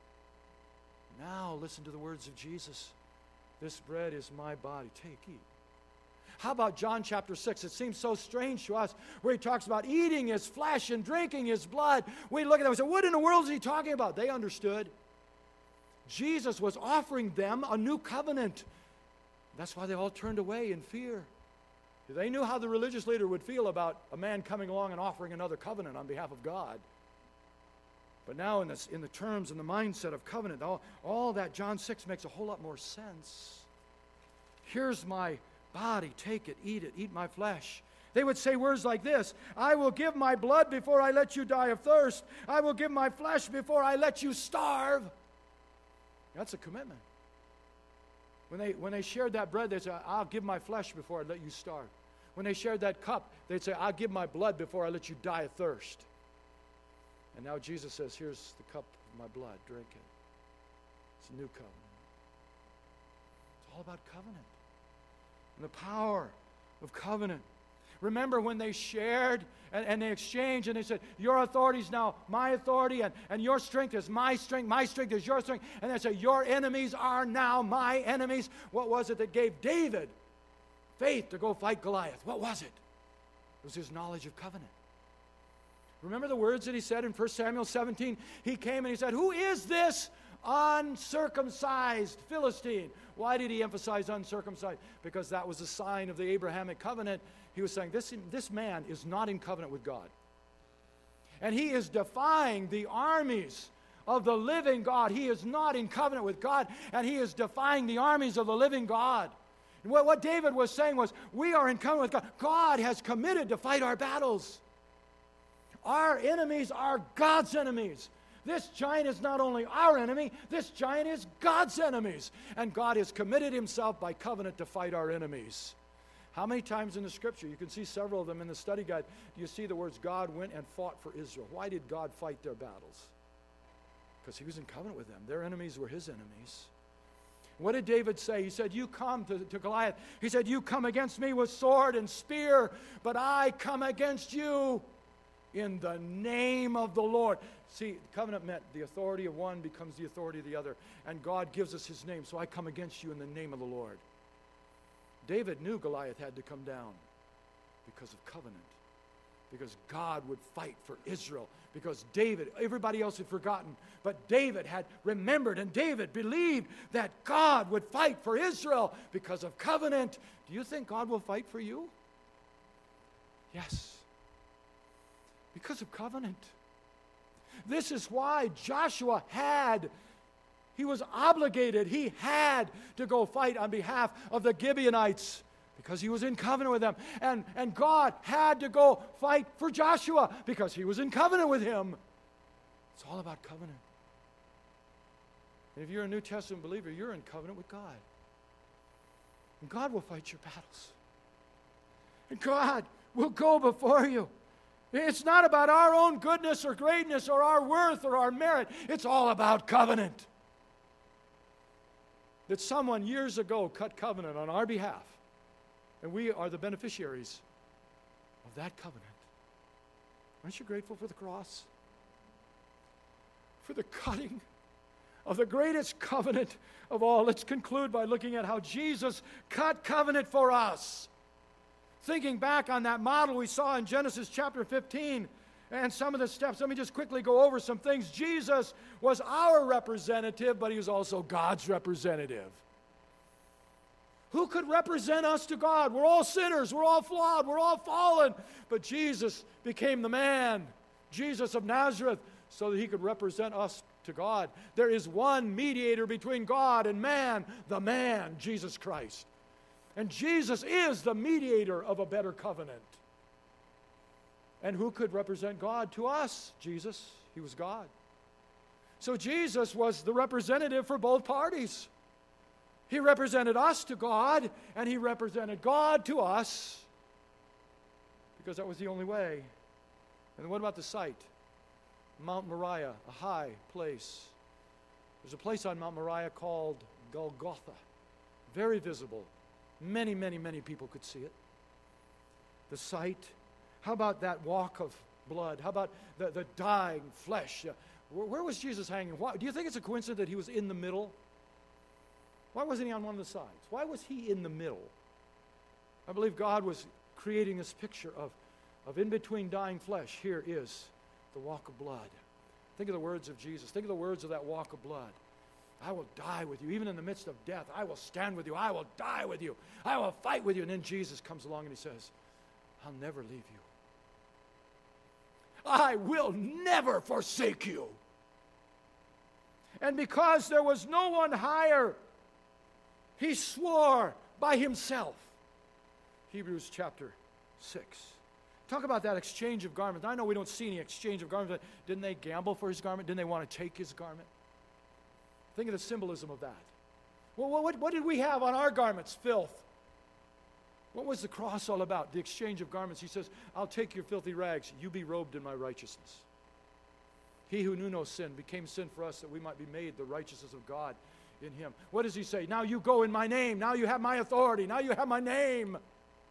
Now listen to the words of Jesus. This bread is my body. Take, eat. How about John chapter six? It seems so strange to us where he talks about eating his flesh and drinking his blood. We look at them and say, what in the world is he talking about? They understood. Jesus was offering them a new covenant. That's why they all turned away in fear. They knew how the religious leader would feel about a man coming along and offering another covenant on behalf of God. But now in, this, in the terms and the mindset of covenant, all, all that John six makes a whole lot more sense. Here's my body, take it, eat it, eat my flesh. They would say words like this. I will give my blood before I let you die of thirst. I will give my flesh before I let you starve. That's a commitment. When they, when they shared that bread, they'd say, I'll give my flesh before I let you starve. When they shared that cup, they'd say, I'll give my blood before I let you die of thirst. And now Jesus says, here's the cup of my blood, drink it. It's a new covenant. It's all about covenant and the power of covenant. Remember when they shared and, and they exchanged and they said, your authority is now my authority and, and your strength is my strength, my strength is your strength. And they said, your enemies are now my enemies. What was it that gave David faith to go fight Goliath? What was it? It was his knowledge of covenant. Remember the words that he said in First Samuel seventeen? He came and he said, who is this uncircumcised Philistine? Why did he emphasize uncircumcised? Because that was a sign of the Abrahamic covenant. He was saying, this, this man is not in covenant with God. And he is defying the armies of the living God. He is not in covenant with God, and he is defying the armies of the living God. And what, what David was saying was, we are in covenant with God. God has committed to fight our battles. Our enemies are God's enemies. This giant is not only our enemy, this giant is God's enemies. And God has committed himself by covenant to fight our enemies. How many times in the scripture, you can see several of them in the study guide, do you see the words God went and fought for Israel? Why did God fight their battles? Because he was in covenant with them. Their enemies were his enemies. What did David say? He said, you come to, to Goliath. He said, you come against me with sword and spear, but I come against you in the name of the Lord. See, covenant meant the authority of one becomes the authority of the other. And God gives us his name, so I come against you in the name of the Lord. David knew Goliath had to come down because of covenant. Because God would fight for Israel. Because David, everybody else had forgotten, but David had remembered, and David believed that God would fight for Israel because of covenant. Do you think God will fight for you? Yes. Because of covenant. This is why Joshua had, he was obligated, he had to go fight on behalf of the Gibeonites because he was in covenant with them. And, and God had to go fight for Joshua because he was in covenant with him. It's all about covenant. And if you're a New Testament believer, you're in covenant with God. And God will fight your battles. And God will go before you. It's not about our own goodness or greatness or our worth or our merit. It's all about covenant. That someone years ago cut covenant on our behalf, and we are the beneficiaries of that covenant. Aren't you grateful for the cross? For the cutting of the greatest covenant of all. Let's conclude by looking at how Jesus cut covenant for us. Thinking back on that model we saw in Genesis chapter fifteen and some of the steps, let me just quickly go over some things. Jesus was our representative, but he was also God's representative. Who could represent us to God? We're all sinners, we're all flawed, we're all fallen. But Jesus became the man, Jesus of Nazareth, so that he could represent us to God. There is one mediator between God and man, the man, Jesus Christ. And Jesus is the mediator of a better covenant. And who could represent God to us? Jesus. He was God. So Jesus was the representative for both parties. He represented us to God, and he represented God to us, because that was the only way. And what about the site? Mount Moriah, a high place. There's a place on Mount Moriah called Golgotha. Very visible. Many, many, many people could see it. The site. How about that walk of blood? How about the, the dying flesh? Uh, where, where was Jesus hanging? Why, do you think it's a coincidence that he was in the middle? Why wasn't he on one of the sides? Why was he in the middle? I believe God was creating this picture of, of in between dying flesh. Here is the walk of blood. Think of the words of Jesus. Think of the words of that walk of blood. I will die with you. Even in the midst of death, I will stand with you. I will die with you. I will fight with you. And then Jesus comes along and he says, I'll never leave you. I will never forsake you. And because there was no one higher, he swore by himself. Hebrews chapter six. Talk about that exchange of garments. I know we don't see any exchange of garments, but didn't they gamble for his garment? Didn't they want to take his garment? Think of the symbolism of that. Well, what, what did we have on our garments? Filth. What was the cross all about? The exchange of garments. He says, I'll take your filthy rags. You be robed in my righteousness. He who knew no sin became sin for us that we might be made the righteousness of God in him. What does he say? Now you go in my name. Now you have my authority. Now you have my name.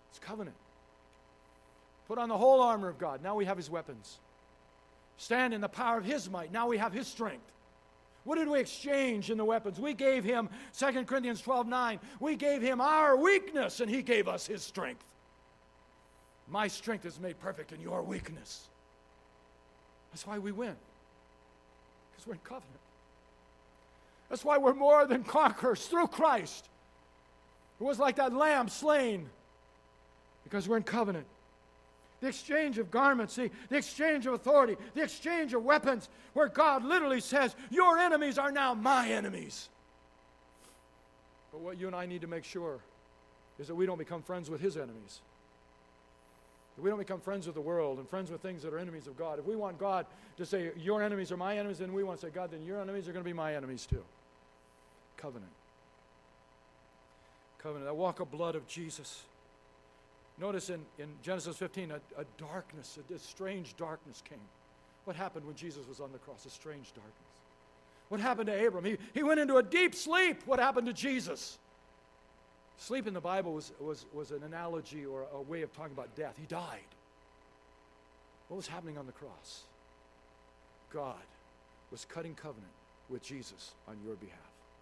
It's covenant. Put on the whole armor of God. Now we have his weapons. Stand in the power of his might. Now we have his strength. What did we exchange in the weapons? We gave him, Second Corinthians twelve nine, we gave him our weakness and he gave us his strength. My strength is made perfect in your weakness. That's why we win. Because we're in covenant. That's why we're more than conquerors through Christ. It was like that lamb slain. Because we're in covenant. The exchange of garments, the, the exchange of authority, the exchange of weapons, where God literally says, your enemies are now my enemies. But what you and I need to make sure is that we don't become friends with his enemies. That we don't become friends with the world and friends with things that are enemies of God. If we want God to say, your enemies are my enemies, then we want to say, God, then your enemies are going to be my enemies too. Covenant. Covenant. That walk of blood of Jesus. Notice in, in Genesis fifteen, a, a darkness, a, a strange darkness came. What happened when Jesus was on the cross? A strange darkness. What happened to Abram? He, he went into a deep sleep. What happened to Jesus? Sleep in the Bible was, was, was an analogy or a way of talking about death. He died. What was happening on the cross? God was cutting covenant with Jesus on your behalf.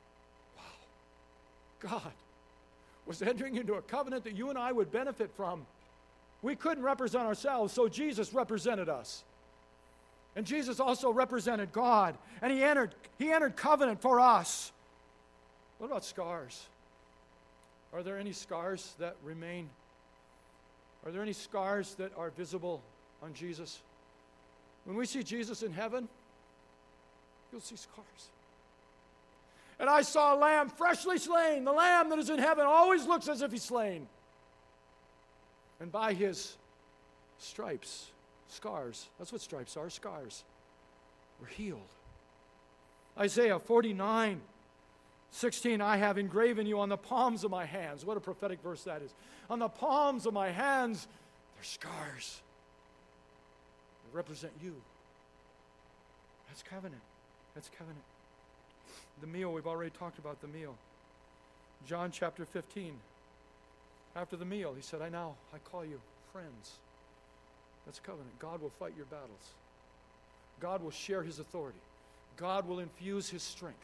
Wow. God was entering into a covenant that you and I would benefit from. We couldn't represent ourselves, so Jesus represented us. And Jesus also represented God, and he entered, he entered covenant for us. What about scars? Are there any scars that remain? Are there any scars that are visible on Jesus? When we see Jesus in heaven, you'll see scars. And I saw a lamb freshly slain. The lamb that is in heaven always looks as if he's slain. And by his stripes, scars, that's what stripes are, scars, we're healed. Isaiah forty-nine sixteen, I have engraven you on the palms of my hands. What a prophetic verse that is. On the palms of my hands, they're scars. They represent you. That's covenant. That's covenant. The meal, we've already talked about the meal. John chapter fifteen. After the meal, he said, I now, I call you friends. That's covenant. God will fight your battles. God will share his authority. God will infuse his strength.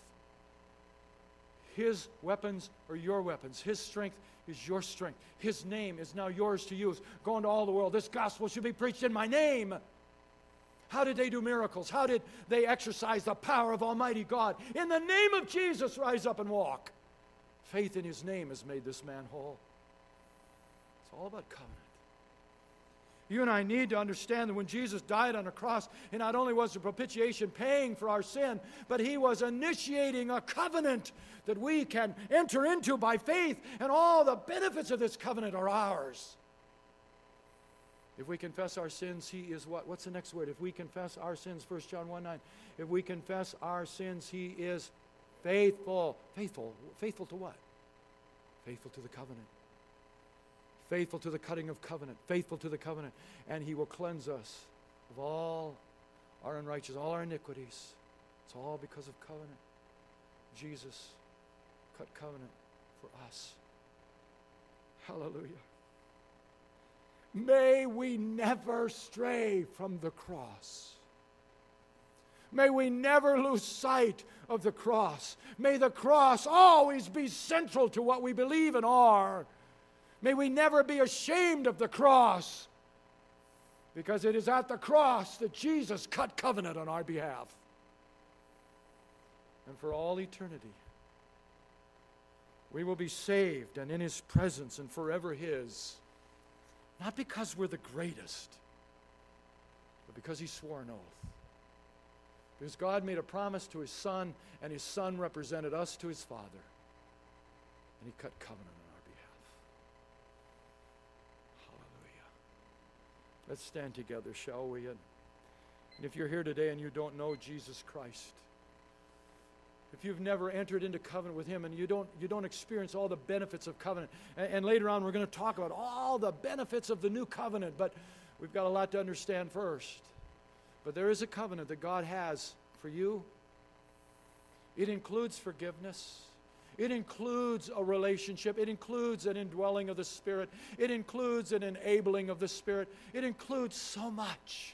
His weapons are your weapons. His strength is your strength. His name is now yours to use. Go into all the world. This gospel should be preached in my name. How did they do miracles? How did they exercise the power of Almighty God? In the name of Jesus, rise up and walk. Faith in his name has made this man whole. It's all about covenant. You and I need to understand that when Jesus died on a cross, it not only was the propitiation paying for our sin, but he was initiating a covenant that we can enter into by faith, and all the benefits of this covenant are ours. If we confess our sins, he is what? What's the next word? If we confess our sins, First John one nine. If we confess our sins, he is faithful. Faithful. Faithful to what? Faithful to the covenant. Faithful to the cutting of covenant. Faithful to the covenant. And he will cleanse us of all our unrighteousness, all our iniquities. It's all because of covenant. Jesus cut covenant for us. Hallelujah. May we never stray from the cross. May we never lose sight of the cross. May the cross always be central to what we believe and are. May we never be ashamed of the cross, because it is at the cross that Jesus cut covenant on our behalf. And for all eternity, we will be saved and in his presence and forever his. Not because we're the greatest, but because he swore an oath. Because God made a promise to his Son, and his Son represented us to his Father. And he cut covenant on our behalf. Hallelujah. Let's stand together, shall we? And, and if you're here today and you don't know Jesus Christ, if you've never entered into covenant with him and you don't, you don't experience all the benefits of covenant, and, and later on we're going to talk about all the benefits of the new covenant, but we've got a lot to understand first. But there is a covenant that God has for you. It includes forgiveness. It includes a relationship. It includes an indwelling of the Spirit. It includes an enabling of the Spirit. It includes so much.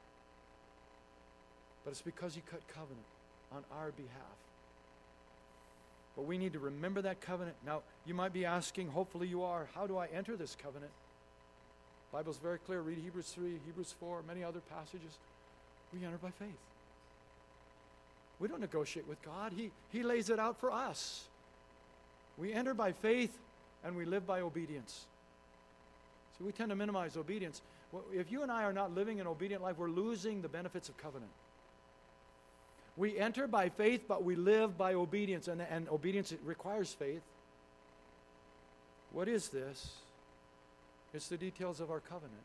But it's because He cut covenant on our behalf. But we need to remember that covenant. Now, you might be asking, hopefully you are, how do I enter this covenant? The Bible's very clear. Read Hebrews three, Hebrews four, many other passages. We enter by faith. We don't negotiate with God. He, he lays it out for us. We enter by faith and we live by obedience. So we tend to minimize obedience. Well, if you and I are not living an obedient life, we're losing the benefits of covenant. We enter by faith, but we live by obedience, and, and obedience it requires faith. What is this? It's the details of our covenant.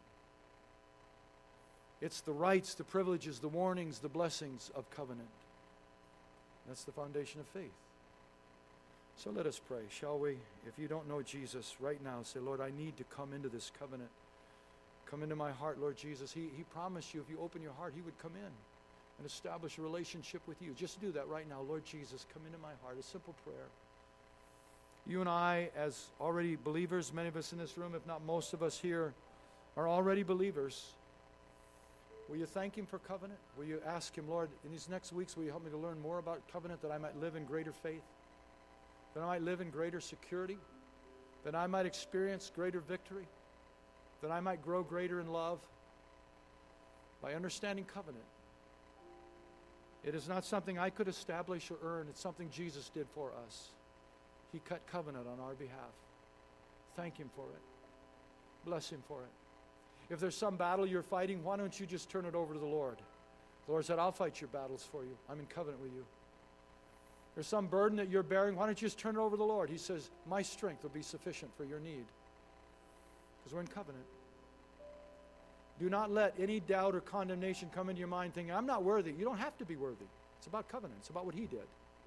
It's the rights, the privileges, the warnings, the blessings of covenant. That's the foundation of faith. So let us pray, shall we? If you don't know Jesus right now, say, Lord, I need to come into this covenant. Come into my heart, Lord Jesus. He, he promised you if you open your heart, He would come in and establish a relationship with you. Just do that right now. Lord Jesus, come into my heart. A simple prayer. You and I, as already believers, many of us in this room, if not most of us here, are already believers. Will you thank Him for covenant? Will you ask Him, Lord, in these next weeks, will you help me to learn more about covenant, that I might live in greater faith, that I might live in greater security, that I might experience greater victory, that I might grow greater in love by understanding covenant. It is not something I could establish or earn. It's something Jesus did for us. He cut covenant on our behalf. Thank Him for it. Bless Him for it. If there's some battle you're fighting, why don't you just turn it over to the Lord? The Lord said, I'll fight your battles for you. I'm in covenant with you. There's some burden that you're bearing, why don't you just turn it over to the Lord? He says, my strength will be sufficient for your need. Because we're in covenant. Do not let any doubt or condemnation come into your mind thinking, I'm not worthy. You don't have to be worthy. It's about covenant. It's about what He did.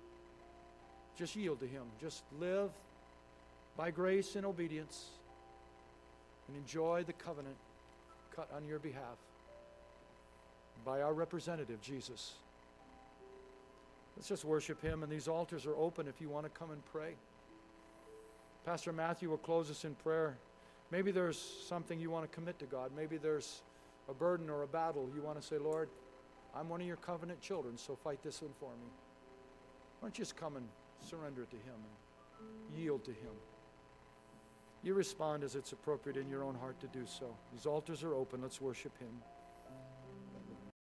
Just yield to Him. Just live by grace and obedience and enjoy the covenant cut on your behalf by our representative, Jesus. Let's just worship Him, and these altars are open if you want to come and pray. Pastor Matthew will close us in prayer. Maybe there's something you want to commit to God. Maybe there's a burden or a battle you want to say, Lord, I'm one of your covenant children, so fight this one for me. Why don't you just come and surrender it to Him and yield to Him? You respond as it's appropriate in your own heart to do so. These altars are open. Let's worship Him.